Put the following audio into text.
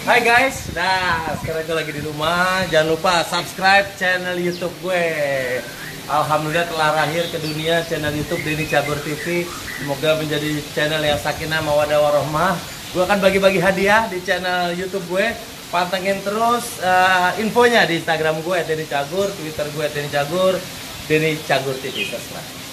Hai guys, nah sekarang gue lagi di rumah. Jangan lupa subscribe channel YouTube gue. Alhamdulillah telah lahir ke dunia channel YouTube Denny Cagur TV. Semoga menjadi channel yang sakinah mawadah warahmah. Gue akan bagi-bagi hadiah di channel YouTube gue. Pantengin terus infonya di Instagram gue Denny Cagur, Twitter gue Denny Cagur, Denny Cagur TV. Terserah.